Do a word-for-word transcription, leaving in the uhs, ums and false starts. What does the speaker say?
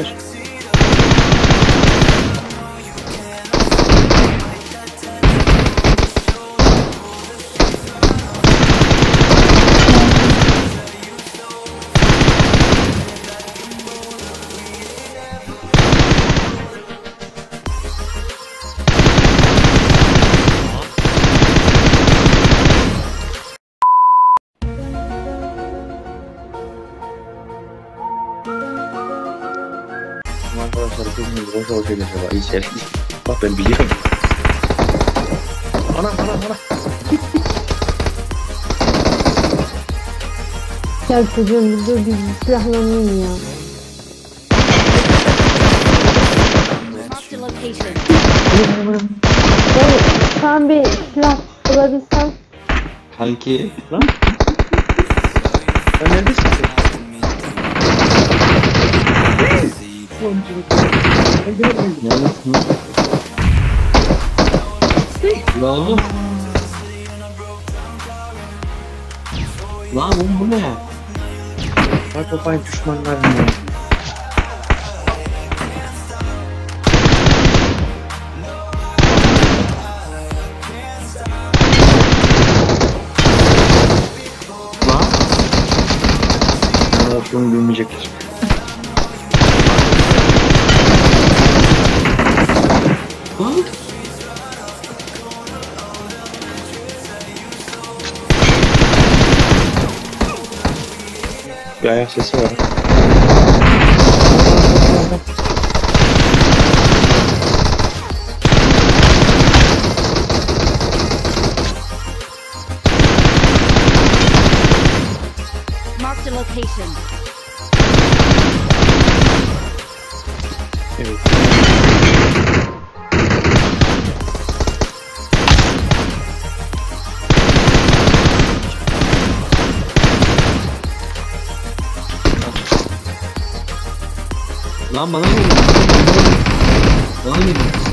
var. Arkadaşlar bilmiyorum boş olacak acaba içeri. Bak ben biliyorum. Anam anam anam. Ya çocuğum dur bir silahlanayım ya. Ben tam bir silah bulabilsem. Kanki lan. Sen neredesin? Neredesin? Ne oldu? Lan bu, bu ne? Bak babayın düşmanlar mı? Lan? Aa, şunu bilmeyecektir. Lan? Bir ayak sesi var. Mark the location. Evet. Lan bana ne? Bana ne?